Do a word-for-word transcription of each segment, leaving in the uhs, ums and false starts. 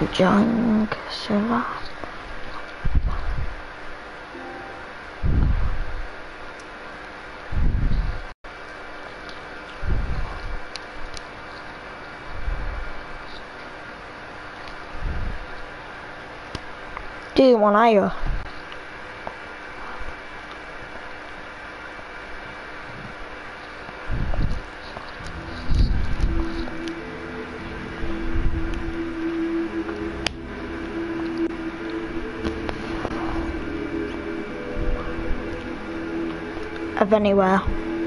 Junk server. Do you want I of anywhere?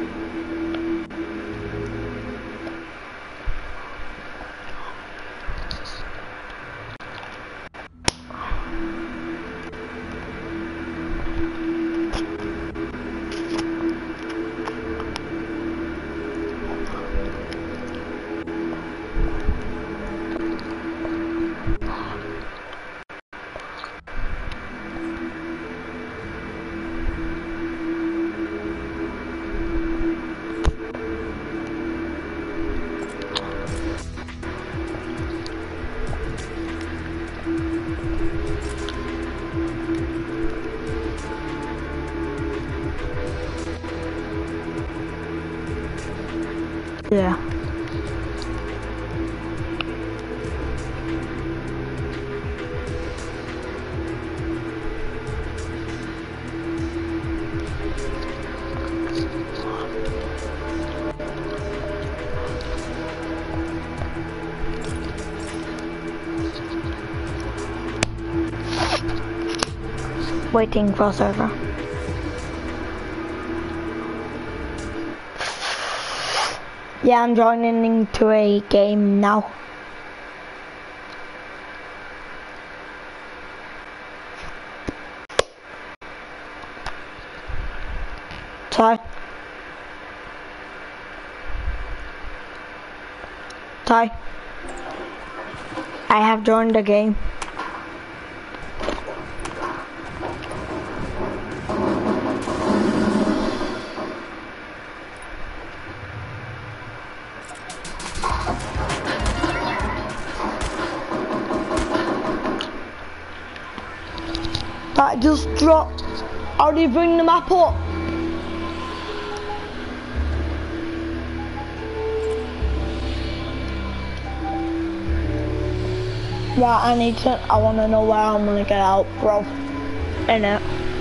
Yeah. Waiting for server. Yeah, I'm joining into a game now. Ty. Ty. I have joined the game. That just dropped. How do you bring the map up? Right, I need to, I want to know where I'm going to get out, bro. Innit?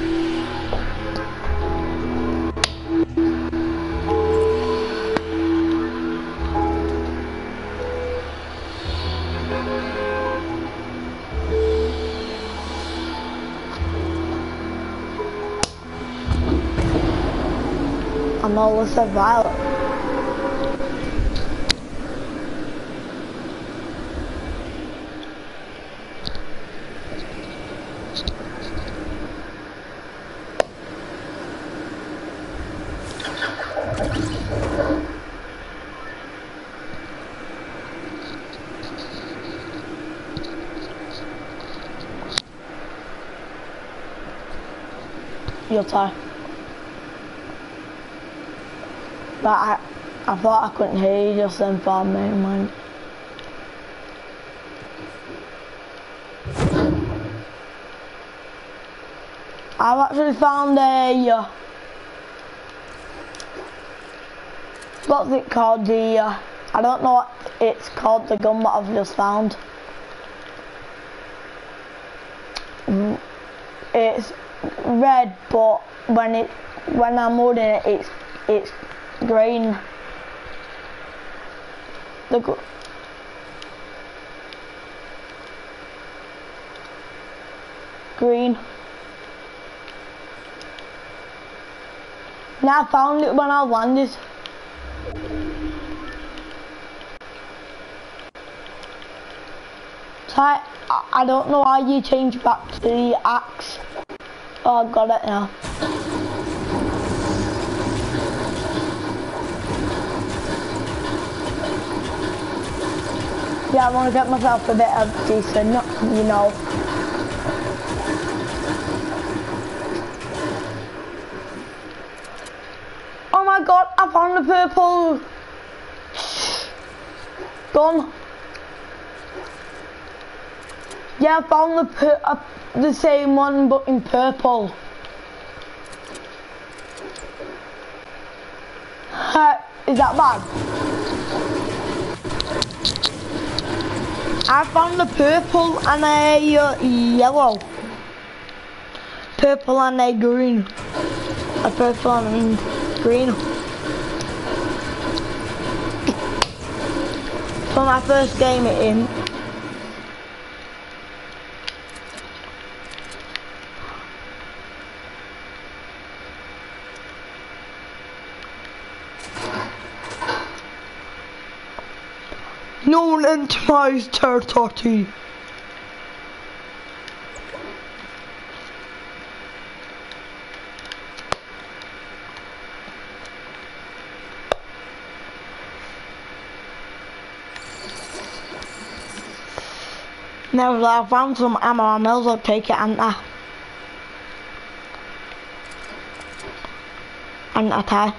I'm always a violent. Your time. But I, I thought I couldn't hear you just then for me, mind. I've actually found a, uh, what's it called, the, uh, I don't know what it's called, the gun that I've just found. It's red, but when it, when I'm holding it, it's, it's green. The gr green. Now I found it when I landed. So I, I don't know how you change back to the axe. Oh, I got it now. Yeah, I want to get myself a bit of decent, you know. Oh my god, I found the purple gun. Yeah, I found the per uh, the same one but in purple. Uh, is that bad? I found the purple and a uh, yellow. Purple and a green. A purple and green. For my first game it in. No one enters my territory. Now I found some ammo, I may as well take it, and I, and I tie.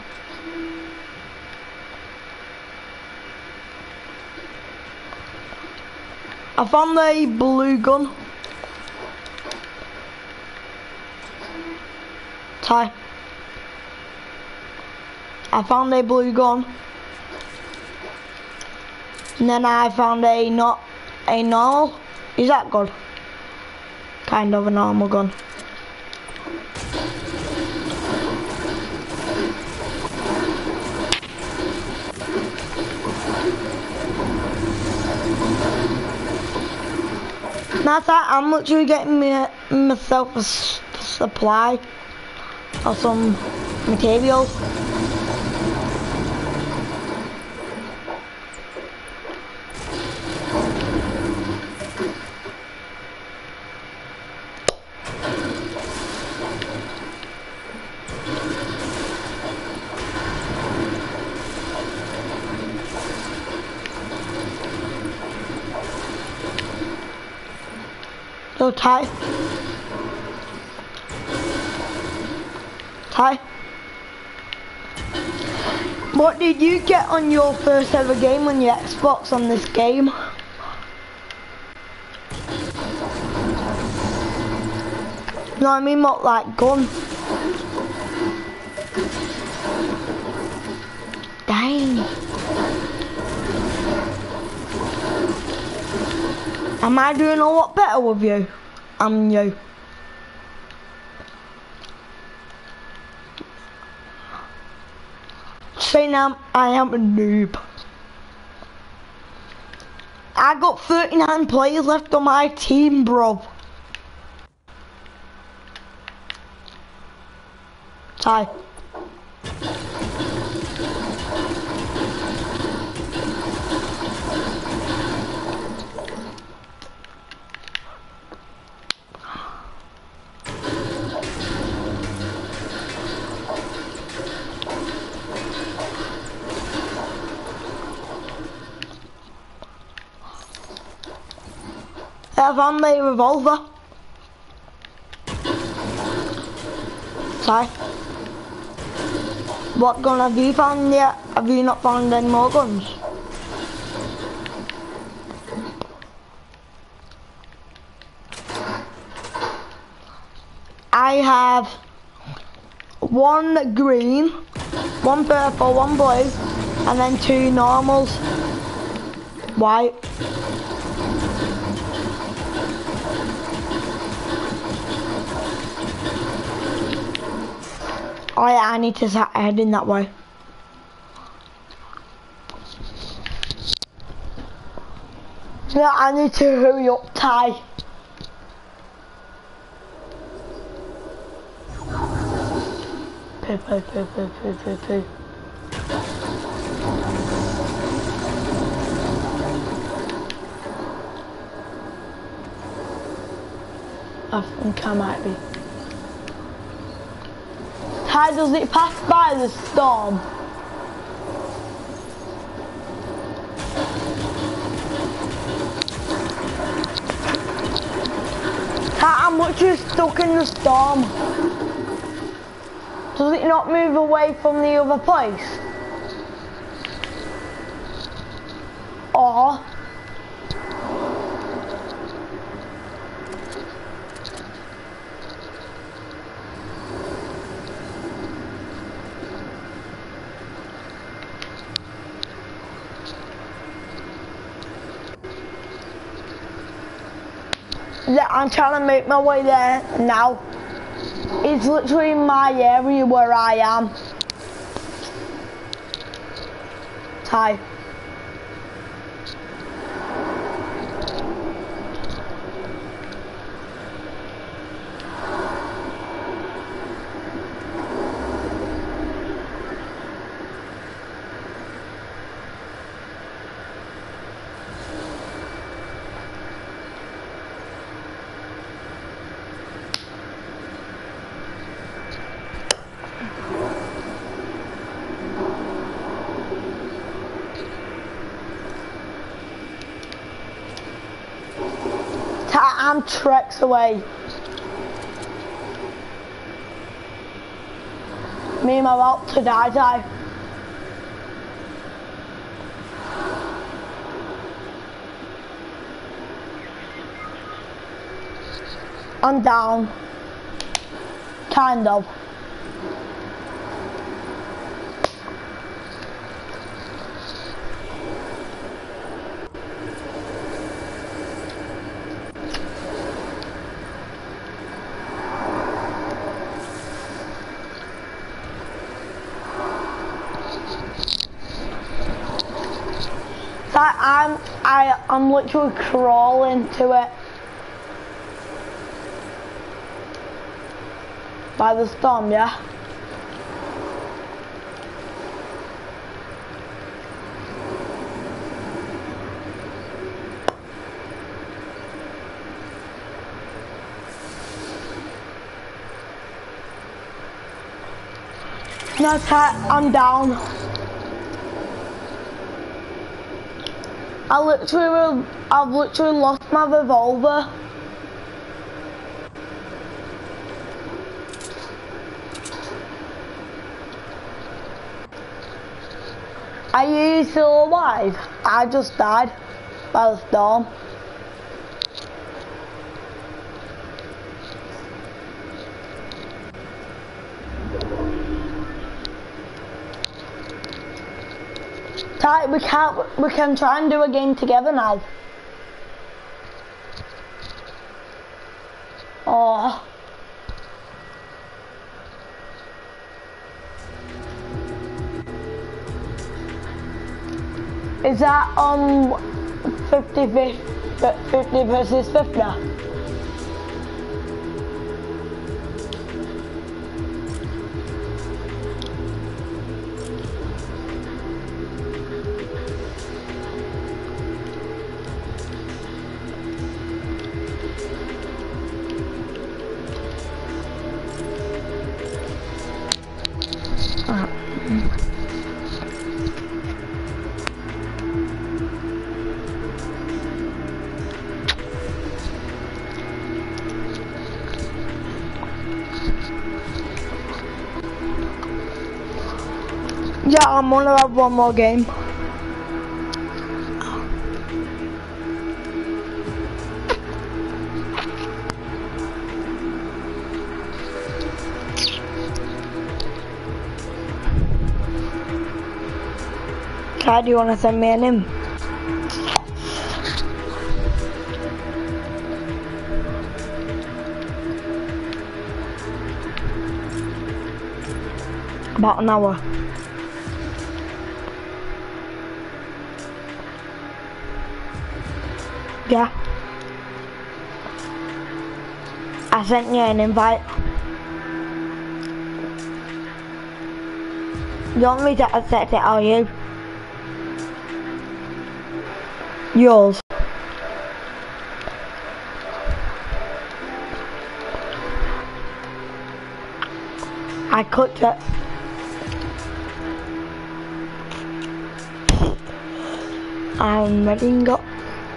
I found a blue gun. Tie. I found a blue gun. And then I found a not a normal. Is that good? Kind of a normal gun. That's that. How much are we getting me myself a s supply of some materials? So Ty, Ty, what did you get on your first ever game on your Xbox on this game? You know what I mean? What, like gun? Dang. Am I doing a lot better with you? I'm you. Say now, I am a noob. I got thirty-nine players left on my team, bro. Ty. I found a revolver. Sorry. What gun have you found yet? Have you not found any more guns? I have one green, one purple, one blue, and then two normals. White. Oh yeah, I need to start heading that way. Yeah, I need to hurry up, Ty. Poo, poo, poo, poo, poo, poo, poo. I think I might be. How does it pass by the storm? How much is stuck in the storm? Does it not move away from the other place? Or Yeah, I'm trying to make my way there now. It's literally in my area where I am. Ty. I'm treks away. Me and my about to die, die. I'm down. Kind of. I'm I I'm literally crawling to it by the storm, yeah. No, I'm down. I literally, I've literally lost my revolver. Are you still alive? I just died by the storm. Right, we can't, we can try and do a game together now. Oh. Is that um fifty versus fifty? Yeah, I'm gonna have one more game. Kai, do you wanna send me an in? About an hour. Yeah. I sent you an invite. You want me to accept it, are you? Yours. I cooked it. I'm ready and go.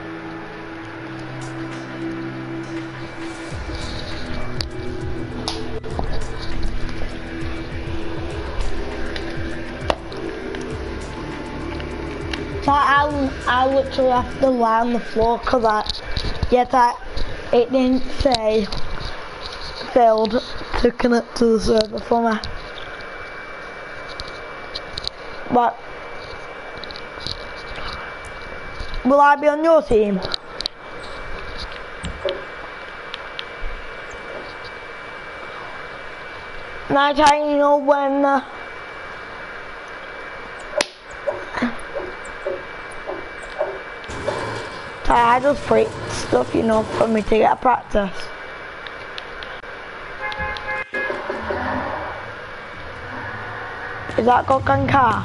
So I, I literally have to lie on the floor because I, yes, I, it didn't say failed to connect to the server for me. But will I be on your team? night time, you know, when uh, I just break stuff, you know, for me to get practice. Is that got gang car?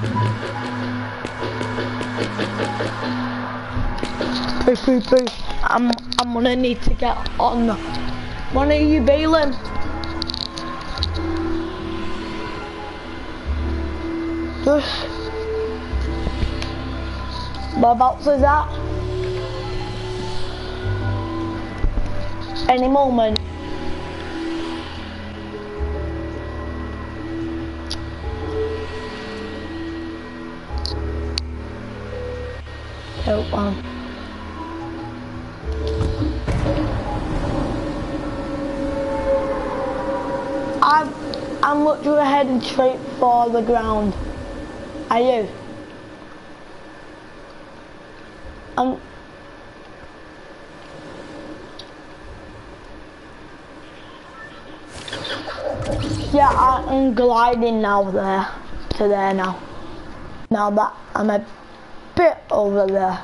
Poo poo poo. I'm I'm gonna need to get on. One of you bailing? Just whereabouts is that? Any moment. Help on. I'm I'm literally heading straight for the ground. Are you? I'm Yeah, I'm gliding now there, to there now. Now that I'm a bit over there.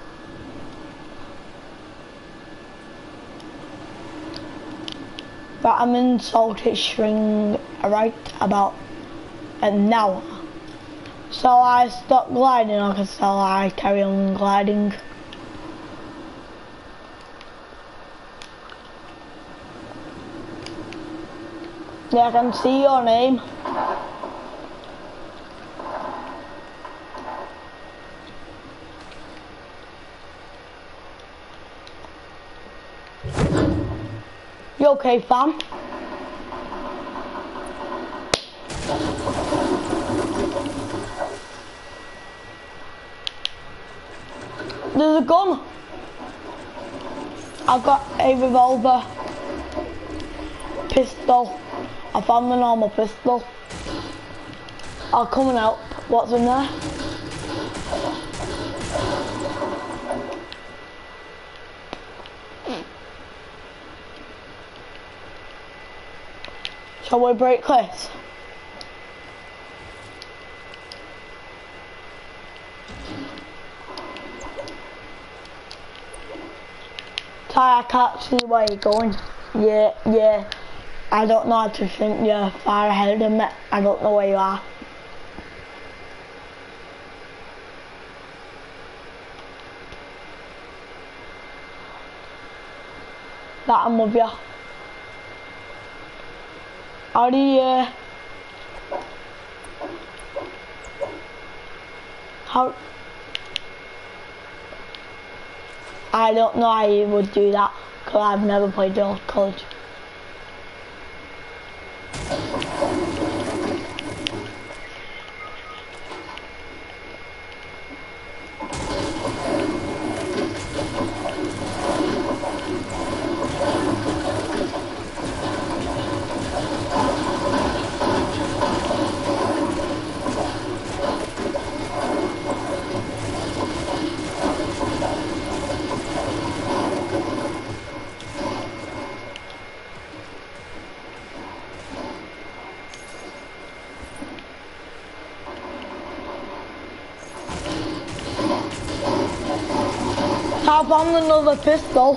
But I'm in Salted String right about an hour. So I stop gliding, I can still I carry on gliding. Yeah, I can see your name. You okay, fam? There's a gun. I've got a revolver, pistol. I found the normal pistol. I'll come and help. What's in there? Shall we break this? Ty, I can't see where you're going. Yeah, yeah. I don't know how to think you're far ahead of me. I don't know where you are. That I'm with you. How do you... Uh, how... I don't know how you would do that, because I've never played the old college. I found another pistol.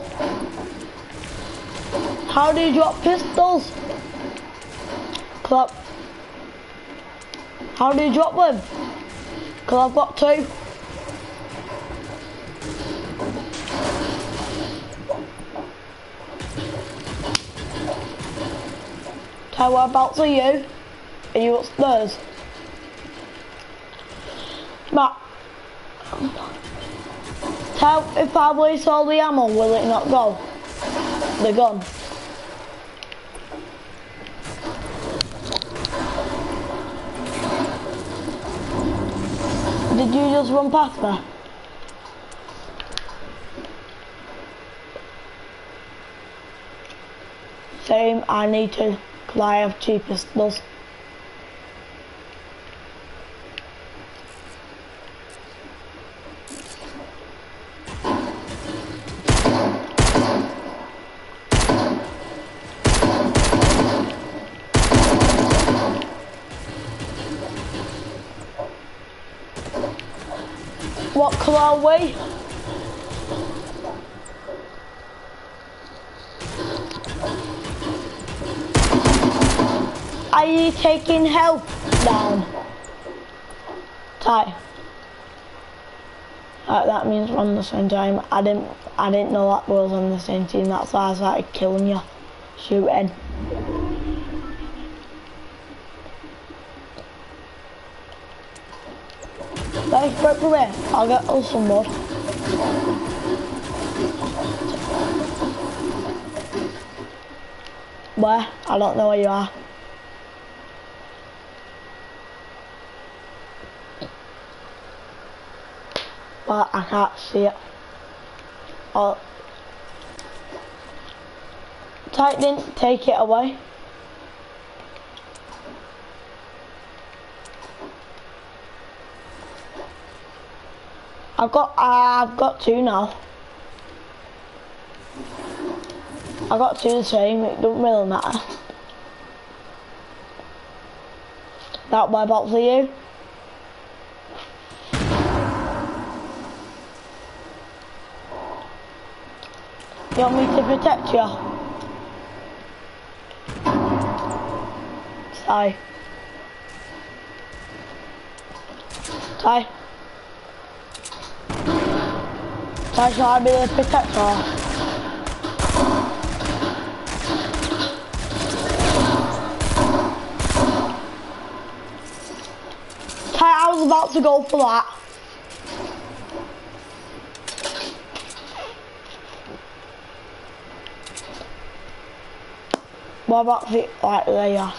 How do you drop pistols? Clap. How do you drop them? Cause I've got two. So whereabouts are you? Are you upstairs? Matt. Tell if I waste all the ammo, will it not go? The gun. Did you just run past me? Same, I need to, because I have two pistols. What colour are we? Are you taking health down? Ty. Right, that means we're on the same time. I didn't I didn't know that we was on the same team, that's why I started killing you. Shooting. Let's break for me. I'll get us some wood. Where? I don't know where you are. But I can't see it. Oh. Tight didn't take it away. I've got, uh, I've got two now. I got two the same, it doesn't really matter. That whereabouts are you? You want me to protect you? Ty. Ty. Ty, shall I be the protector? I was about to go for that. What about the right there? Yeah.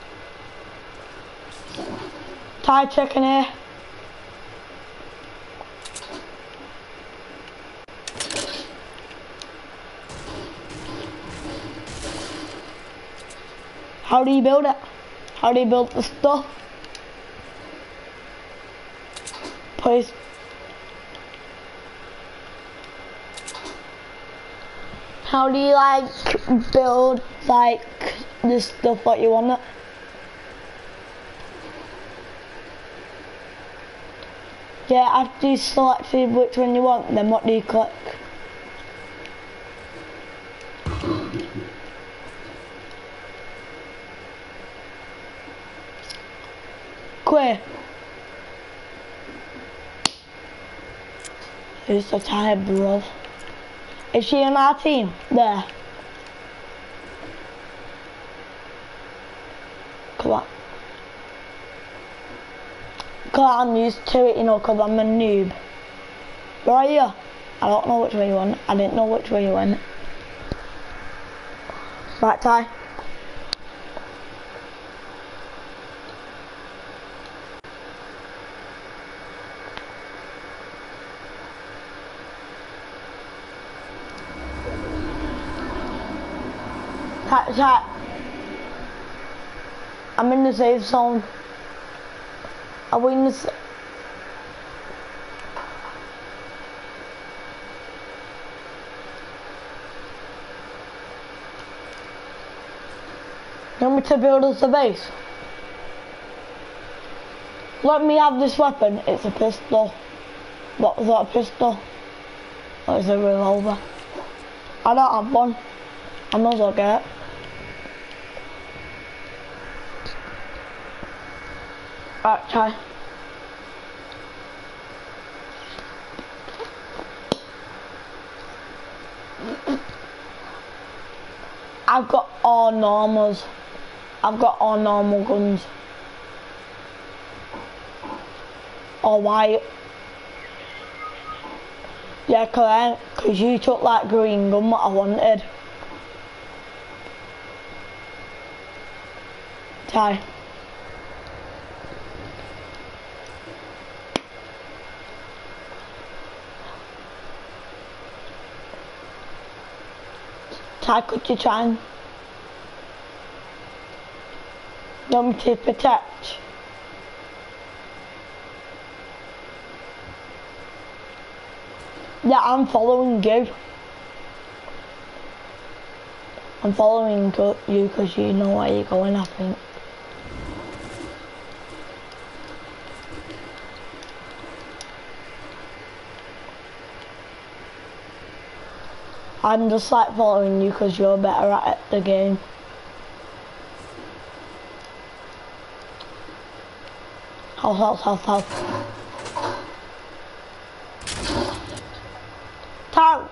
Ty, checking here. How do you build it? How do you build the stuff? Please. How do you like build like the stuff that you want it? Yeah, after you selected which one you want, then what do you click? Queer. Who's the tired bro? Is she on our team? There. Come on. Cause I'm used to it, you know, cause I'm a noob. Where are you? I don't know which way you went. I didn't know which way you went. Right, Ty. Ty, Ty. I'm in the safe zone. Are we in the safe? You want me to build us a base? Let me have this weapon. It's a pistol. What was that, a pistol? Or is it a revolver? I don't have one. I might as well get it. Right, try. I've got all normals. I've got all normal guns. All white. Yeah, correct. Cause you took that green gun what I wanted. Ty. Ty, could you try and... You want me to protect? Yeah, I'm following you. I'm following you because you know where you're going, I think. I'm just like following you because you're better at it, the game. House, house, house, house. Town.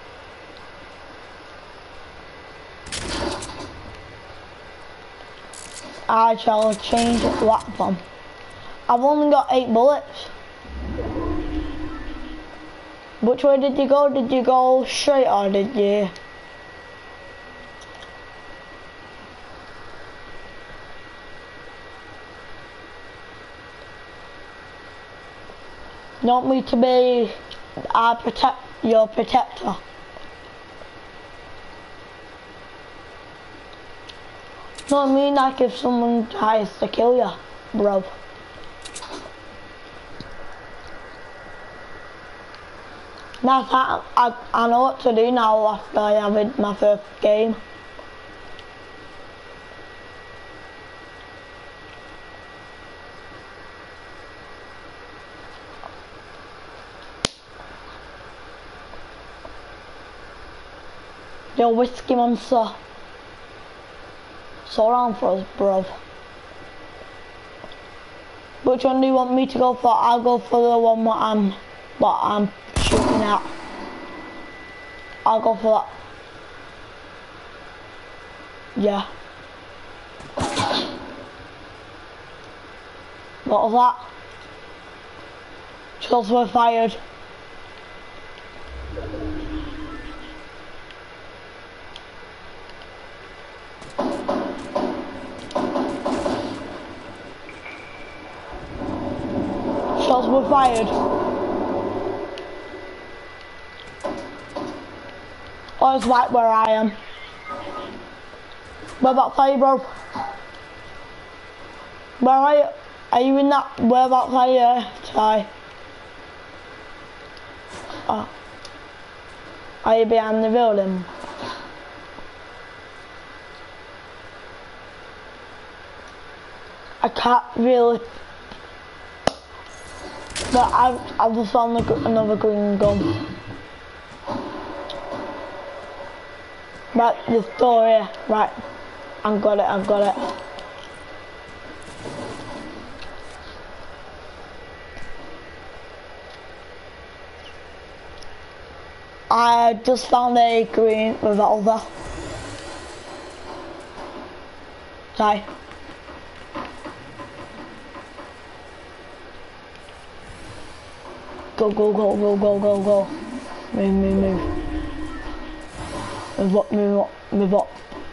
I shall change weapon. I've only got eight bullets. Which way did you go? Did you go straight or did you? You want me to be our protect your protector? No, I mean like if someone tries to kill you, bro. That's how I, I know what to do now after I have my first game. Yo, Whiskey Monster. So around for us, bro. Which one do you want me to go for? I'll go for the one that I'm, that I'm shooting at. I'll go for that. Yeah. What was that? Shots were fired. Shots were fired. Oh, it's right where I am. Where about fire, bro? Where are you? Are you in that? Where about fire, Ty? Oh. Are you behind the building? I can't really. But I, I just found another green gun. Right, this door here. Right, I've got it, I've got it. I just found a green revolver. Sorry. Go, go, go, go, go, go, go. Move, move, move. Move up, move up, move up.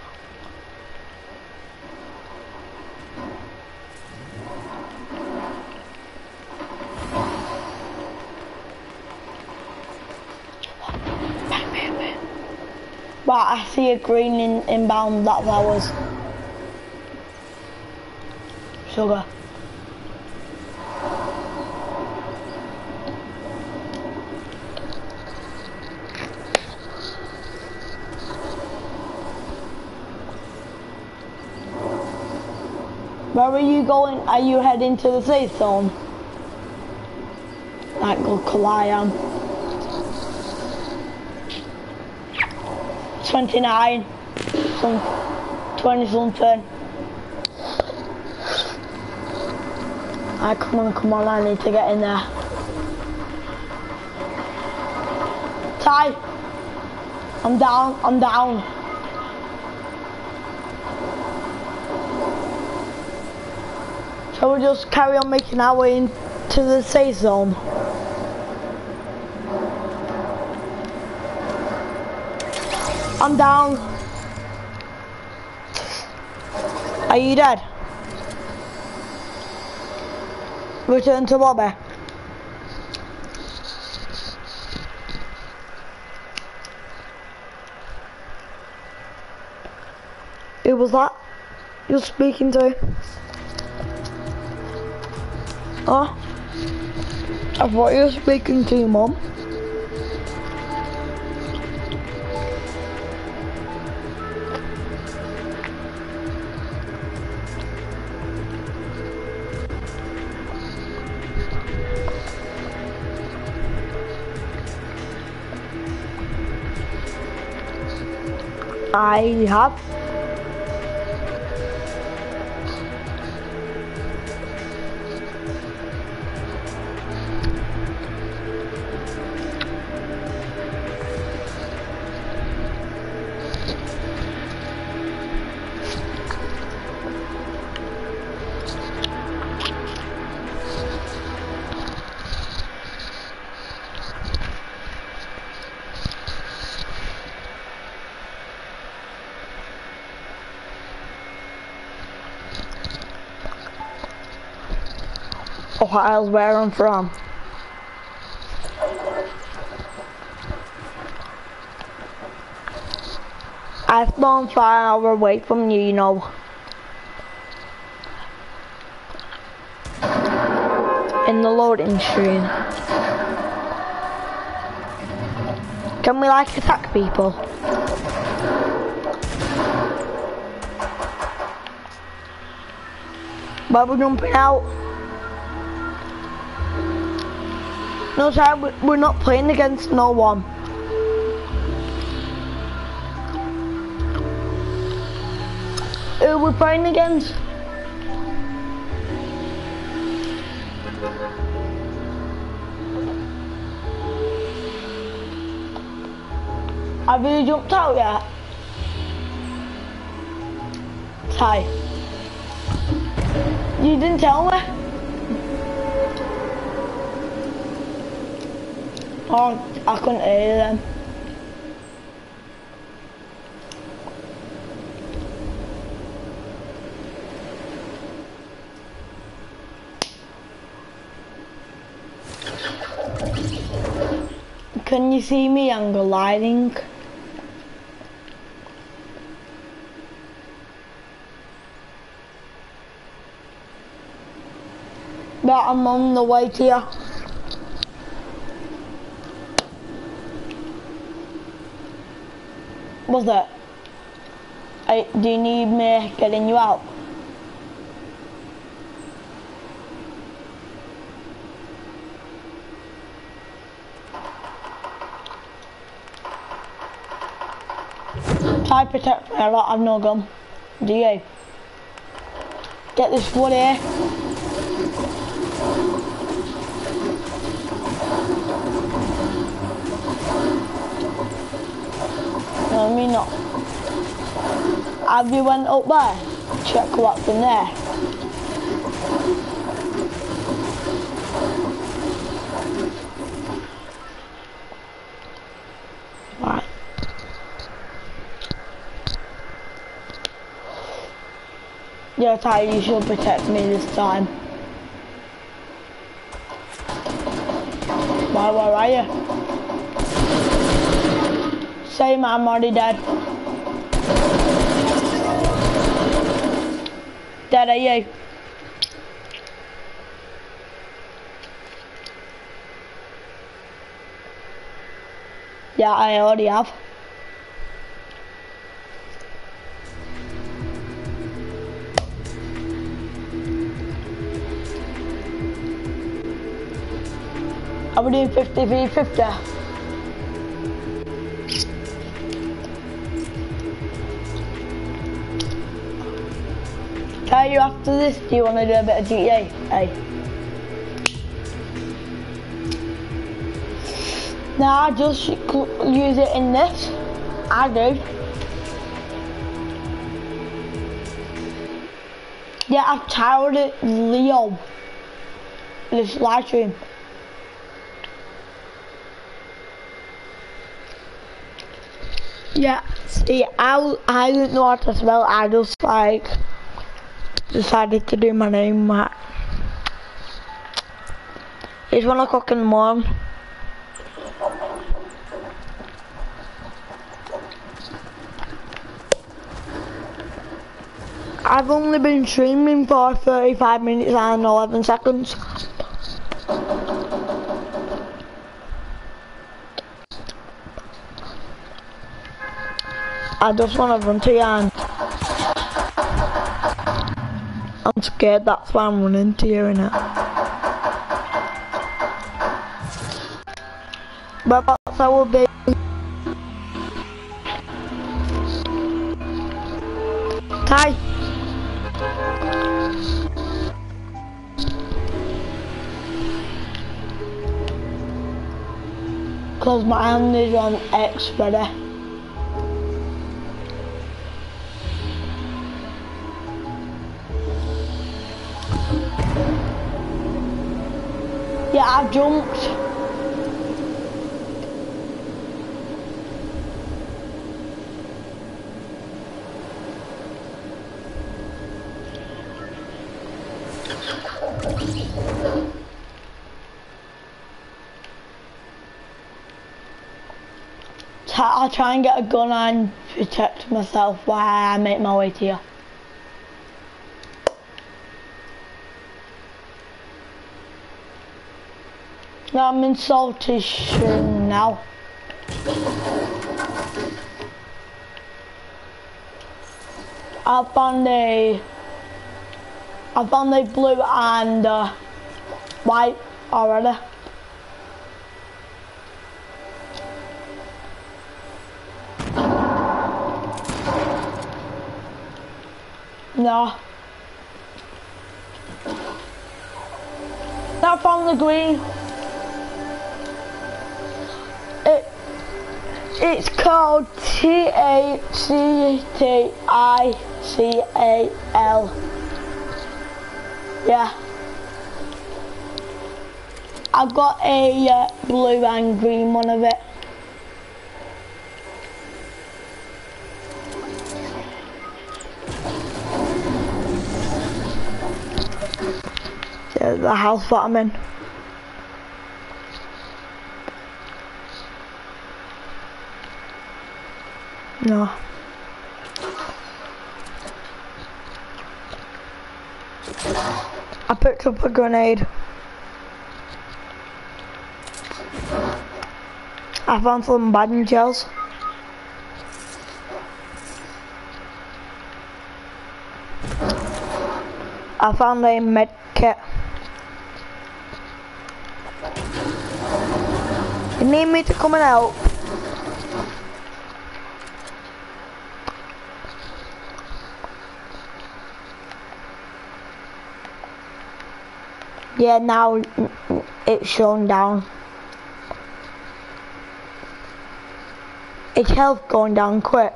Right, I see a green in, inbound, that's ours. Sugar. Where are you going? Are you heading to the safe zone? Like, look, I am. twenty-nine. Some twenty something. Alright, come on, come on, I need to get in there. Ty! I'm down, I'm down. Shall we just carry on making our way into the safe zone? I'm down. Are you dead? Return to lobby. Who was that you're speaking to? Oh, I thought you were speaking to your mum. I have. Ohio's where I'm from. I spawned far hour away from you, you know. In the loading screen. Can we like attack people? Why we're jumping out? No, sorry, we're not playing against no one. Who are we playing against? Have you jumped out yet? Ty. You didn't tell me. Oh, I couldn't hear them. Can you see me angle lighting? But I'm on the way to you. What's that? I, do you need me getting you out? Try protect me, I don't have no gun. Do you? Get this wood here. No, me not. Have you went up there? Check what's in there. Right. Yeah, Ty, you should protect me this time. Why, where are you? Same, I'm already dead. Dead are you? Yeah, I already have. Are we doing fifty v fifty? Tell you after this, do you want to do a bit of G T A? Hey. Nah, just use it in this. I do. Yeah, I've titled it Leo. This live stream. Yeah, see, I, I didn't know how to spell, I just like decided to do my name, Matt. It's one o'clock in the morning. I've only been streaming for thirty-five minutes and eleven seconds. I just want to run to you and I'm scared, that's why I'm running to you, innit? But that's how we'll be. Hi. Cause my hand is on X ready. Yeah, I've jumped. I'll try and get a gun and protect myself while I make my way to here. Now I'm in Saltish now. I found a, I found a blue and uh, white already. No. Now I found the green. It, it's called T A C T I C A L. Yeah. I've got a uh, blue and green one of it. Yeah, the house that I'm in. No. I picked up a grenade. I found some Madden gels. I found a med kit. You need me to come and help? Yeah, now it's shown down. Its health going down quick.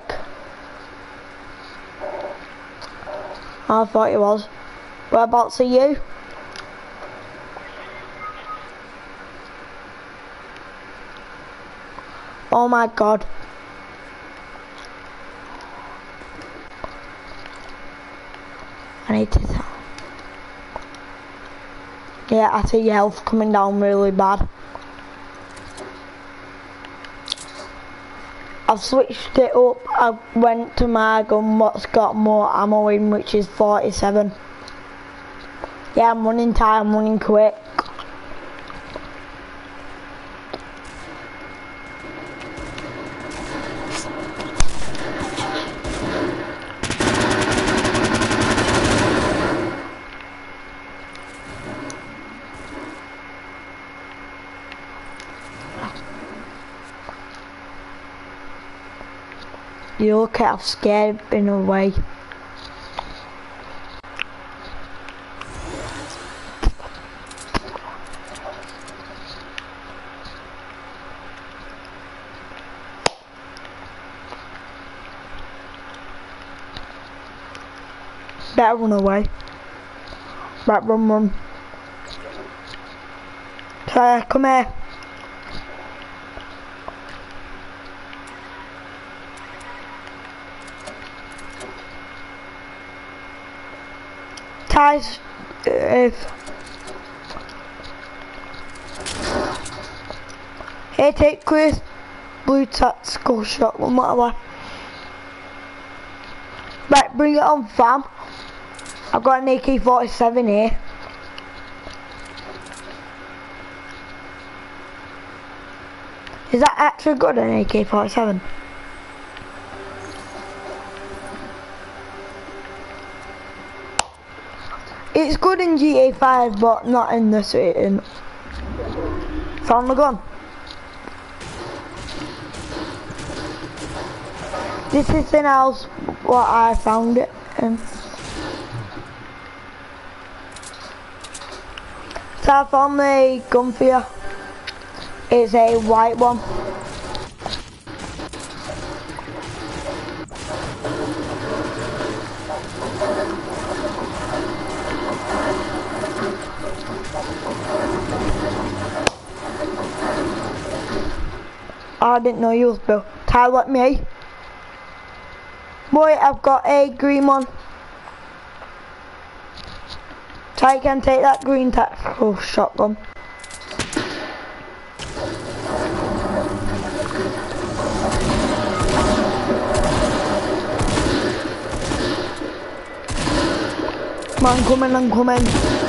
I thought it was. Whereabouts are you? Oh my god. I need to tell. Yeah, I see your health coming down really bad. I've switched it up. I went to my gun what's got more ammo in, which is forty-seven. Yeah, I'm running tight, I'm running quick. You look at how scared in a way. Better run away. Right, run, run. Claire, come here. Ties, if here, take Chris blue tactical shotgun, whatever. Right, bring it on, fam. I've got an A K forty-seven here. Is that actually good, an A K forty-seven? It's good in G T A five, but not in this rating. Found the gun. This is in house what I found it. him. So I found the gun for you. It's a white one. I didn't know you was Bill. Ty, let me. Boy, I've got a green one. Ty can take that green tactical shotgun. Come on, I'm coming, I'm coming.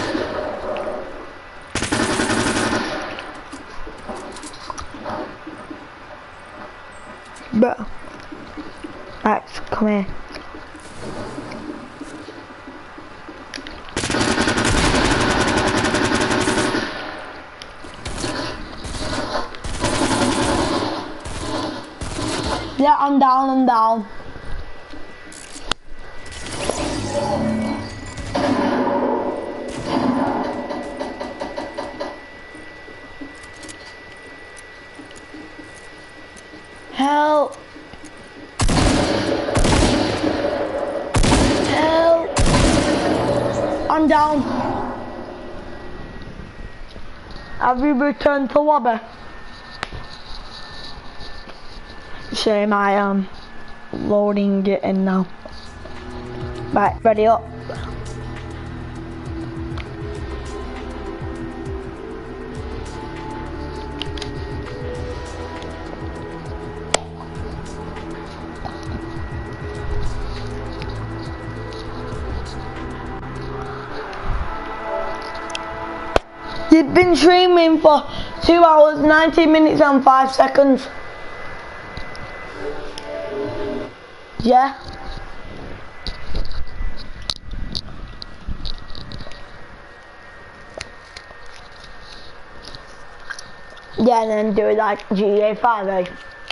But, Max, come here. Yeah, I'm down, I'm down. Help! Help! I'm down. Have you returned to lobby? Shame I am loading it in now. Right, ready up. You've been streaming for two hours, nineteen minutes and five seconds. Yeah. Yeah, and then do it like G T A five, eh?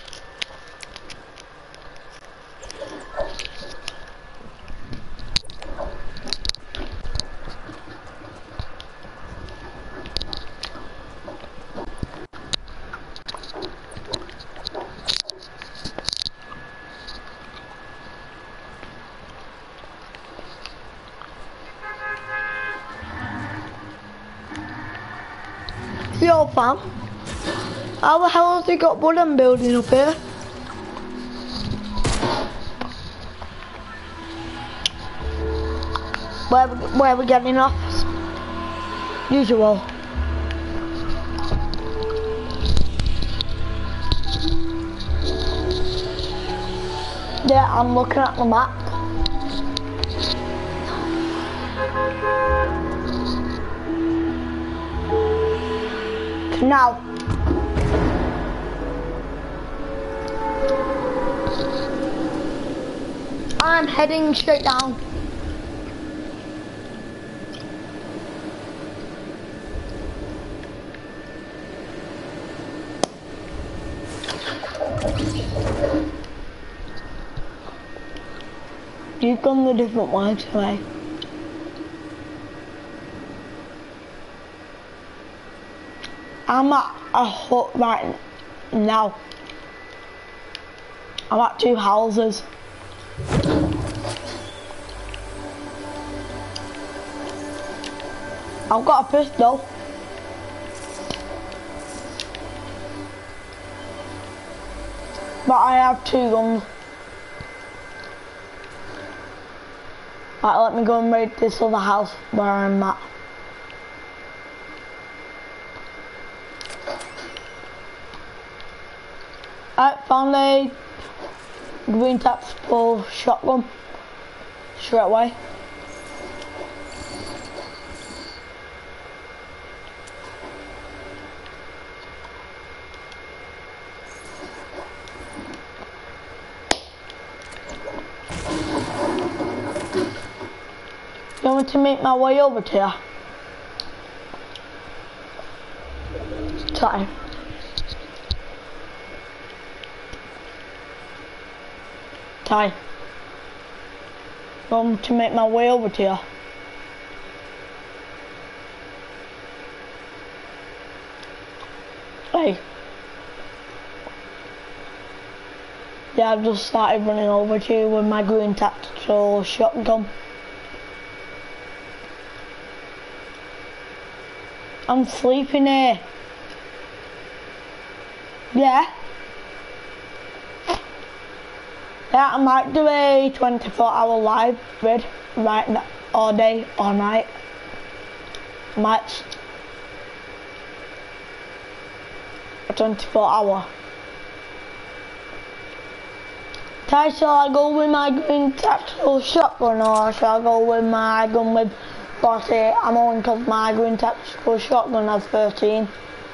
Yo, fam. How the hell has he got wooden building up here? Where, where are we getting off? Usual. Yeah, I'm looking at the map. Now. I'm heading straight down. You've gone the different way today. I'm at a hut right now. I'm at two houses. I've got a pistol. But I have two guns. Right, let me go and raid this other house where I'm at. Alright, found a green tactical shotgun straight away. You want me to make my way over to you? Time. Ty. Want to make my way over to you? Hey. Yeah, I've just started running over to you with my green tactical shotgun. I'm sleeping here. Yeah. Yeah, I might do a twenty-four hour live vid right now, all day, all night. Might a twenty-four hour. Ty, shall I go with my green tactical shotgun or shall I go with my gun with forty ammo because my green tactical shotgun has thirteen?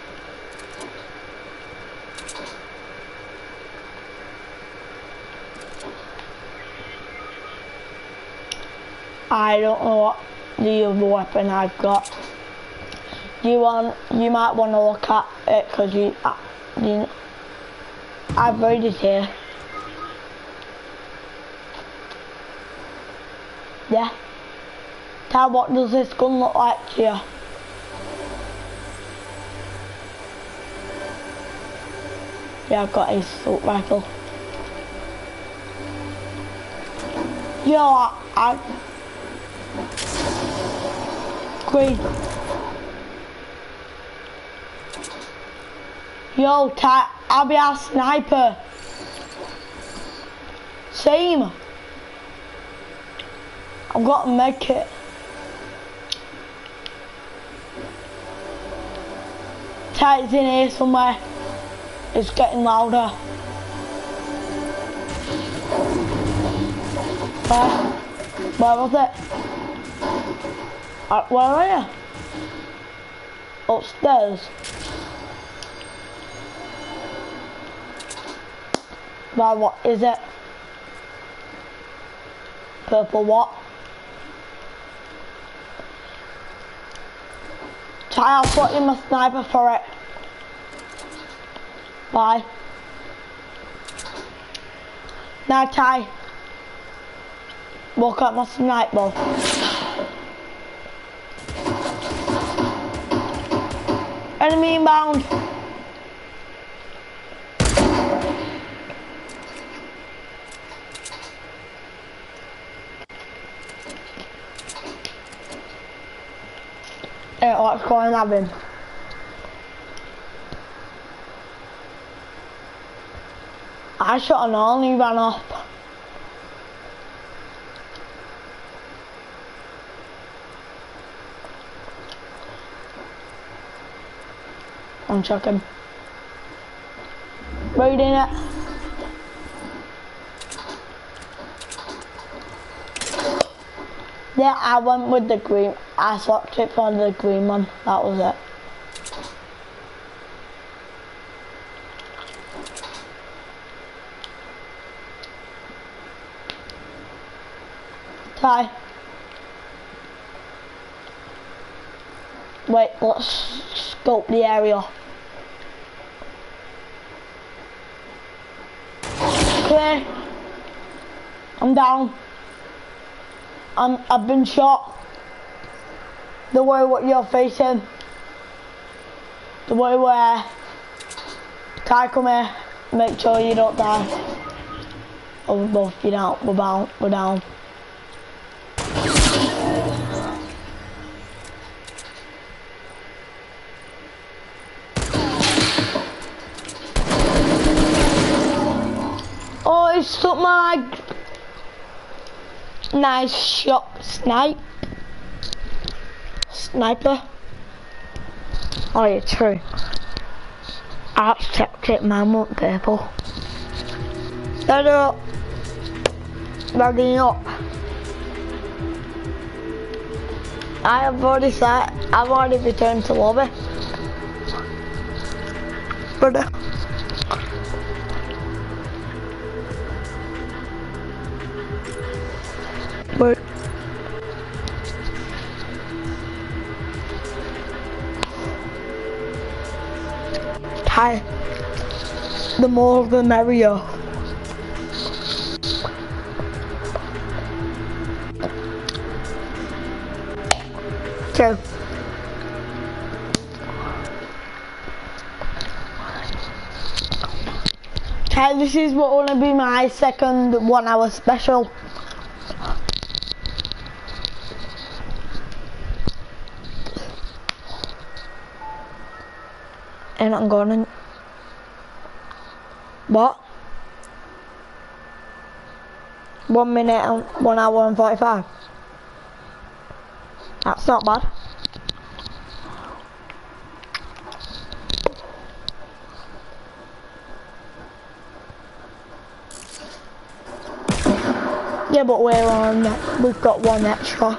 I don't know what the other weapon I've got. You want? You might want to look at it because you, uh, you, I've read it here. Yeah. Tell what does this gun look like to you? Yeah, I've got a assault rifle. Yo, I, I green. Yo, Ty, I'll be our sniper. Same. I've got a med kit. Ty, it's in here somewhere. It's getting louder. Where? Where was it? Uh, where are you? Upstairs. Well, what is it? Purple what? Ty, I'll put in my sniper for it. Bye. Now, Ty. Look at my sniper. Enemy inbound. Hey, let's go and have him. I shot an all and he ran off. I'm checking. Reading it. Yeah, I went with the green. I swapped it for the green one. That was it. Ty. Wait, let's scope the area. Clear. I'm down. I'm, I've been shot. The way what you're facing. The way where. Ty, come here. Make sure you don't die. Oh, we're both, you're down. We're down. We're down. Oh, he stuck my nice shot, snipe, sniper. Oh yeah, true. I checked it, man, won't purple. Ready up, ready up. I have already set. I've already returned to lobby. Ready. Wait. Hi. The more the merrier. True. Okay, this is what will be my second one hour special. And I'm going. What? One minute and one hour and forty-five. That's not bad. Yeah, but we're on. We've got one extra.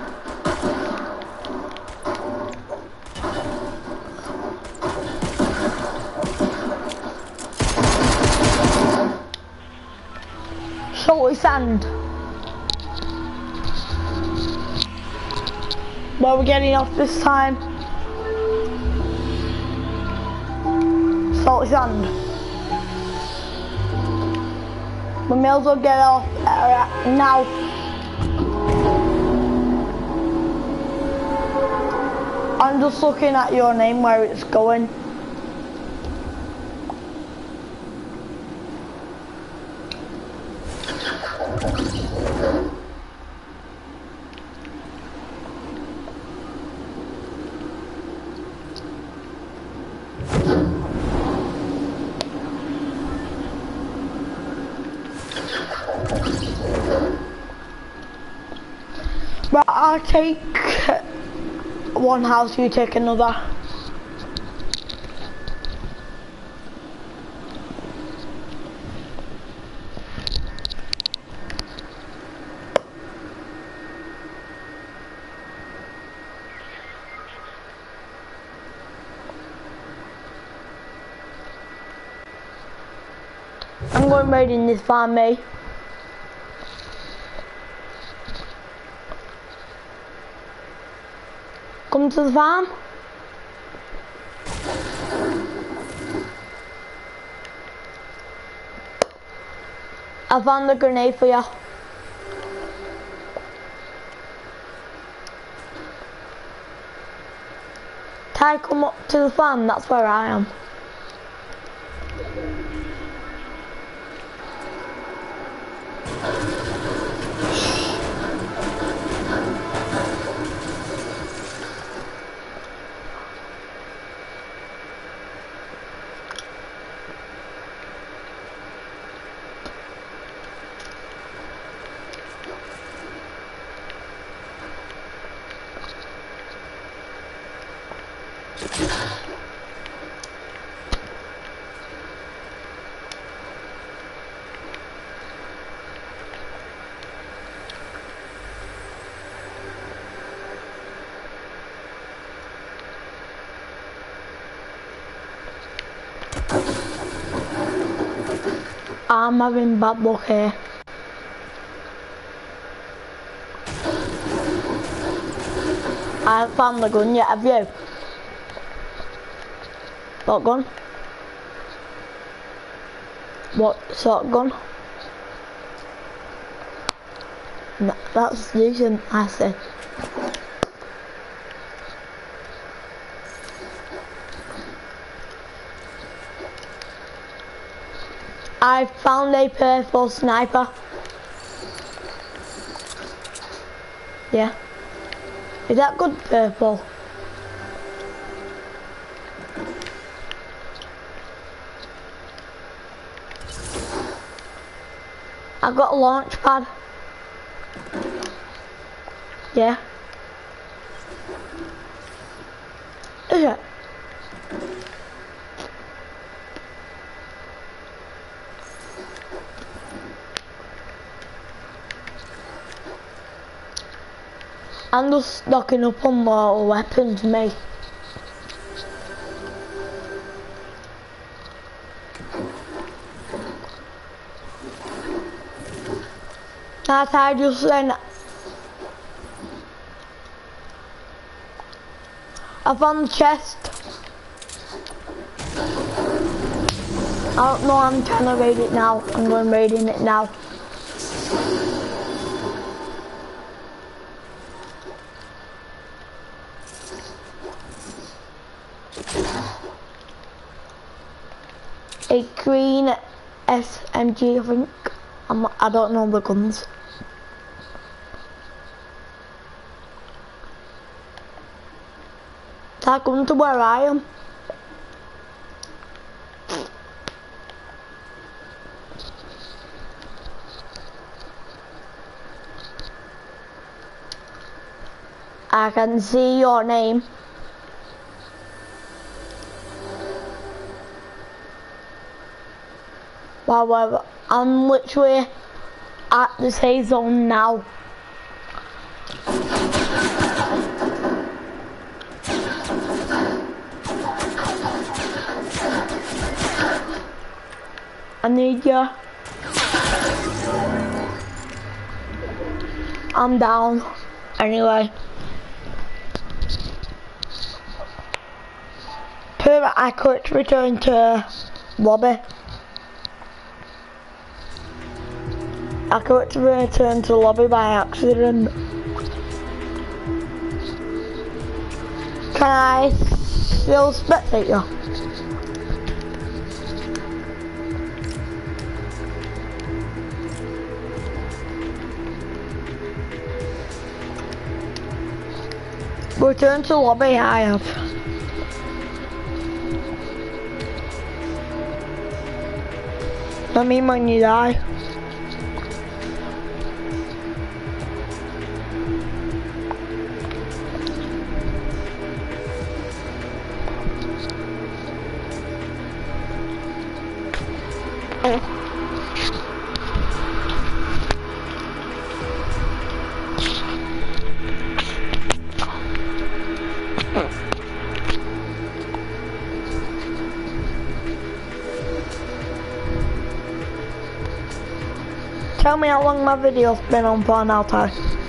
Salty sand. Where are we getting off this time? Salty sand. We may as well get off uh, now. I'm just looking at your name where it's going. Right, I'll take one house, you take another. I'm going raiding this farm, mate. Come to the farm. I found a grenade for you. Ty, come up to the farm, that's where I am. I'm having bad luck here. I haven't found the gun yet, have you? What gun? What sort of gun? No, that's decent, I said. I found a purple sniper. Yeah. Is that good purple? I've got a launch pad. Yeah. Is it? I'm just stocking up on more weapons, mate. That I just then I found the chest. I don't know, I'm trying to raid it now. I'm going raiding it now. a green S M G, I think. I'm, I don't know the guns. That gun to where I am. I can see your name. However, I'm literally at the safe zone now. I need you. I'm down. Anyway. Per I could return to lobby. I could return to lobby by accident. Can I still spectate you? Return to lobby, I have. I mean when you die. Tell me how long my video's been on for now, Ty.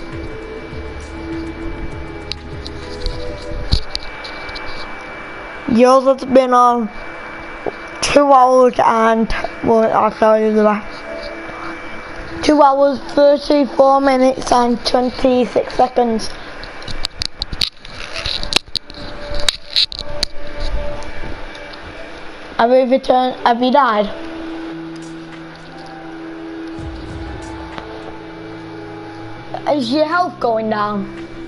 Yours has been on two hours and, well, I'll tell you the rest. Two hours, thirty-four minutes and twenty-six seconds. Have you returned, have you died? Is your health going down?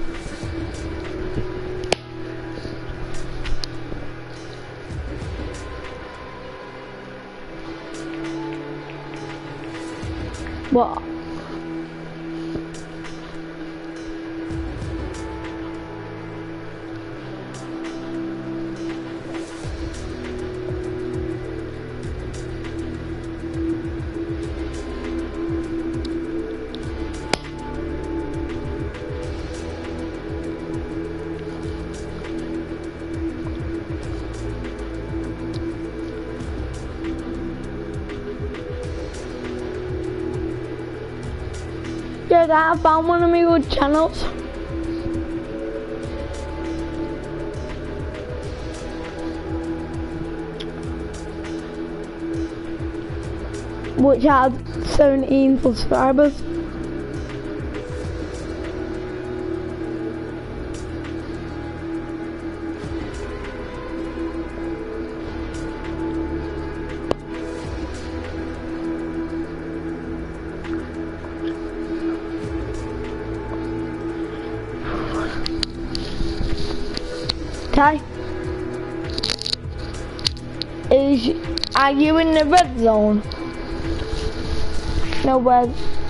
What? Yeah, I found one of my good channels. Which had seventeen subscribers. Okay. Is are you in the red zone? No red.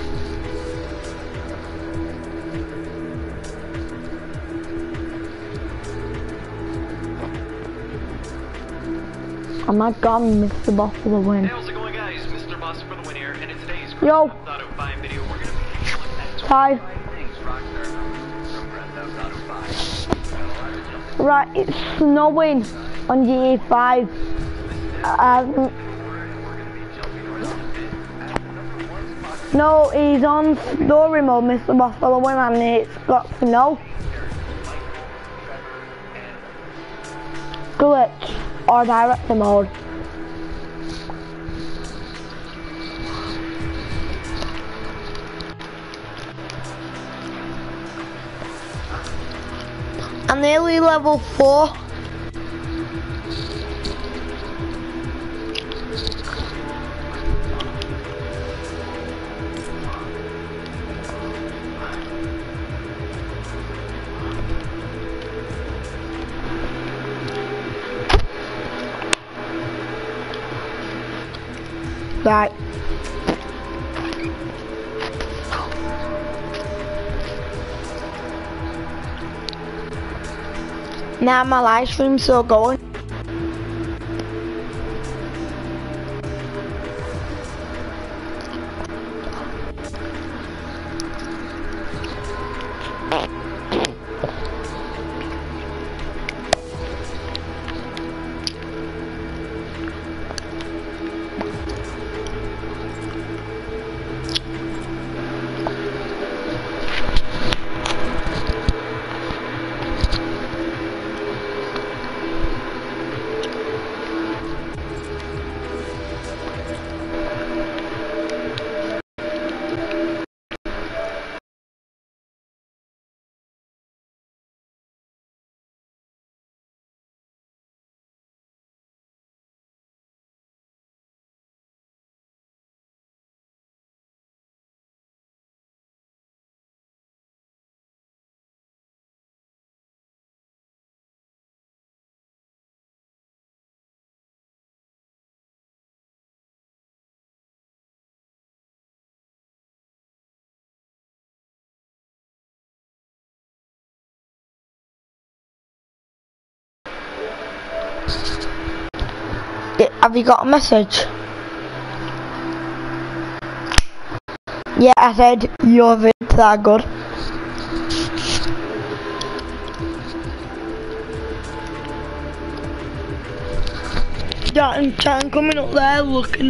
Oh my God, Mister Boss for the win. Hey, how's it going, guys? Mister Boss for the win here, and in today's Yo. Grand Theft Auto five video, we're gonna be looking at Ty. things Rockstar from Grand Theft Auto five. Right, it's snowing on G A five. Um, no, he's on story mode, Mister Boss for the win, and it's got snow. Glitch or director mode. I'm nearly level four. Right. Now my live stream's still going. Yeah, have you got a message? Yeah, I said your vids are good. Chat and chat coming up there looking.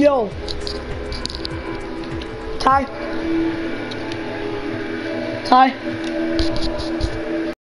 Yo. Ty. Ty.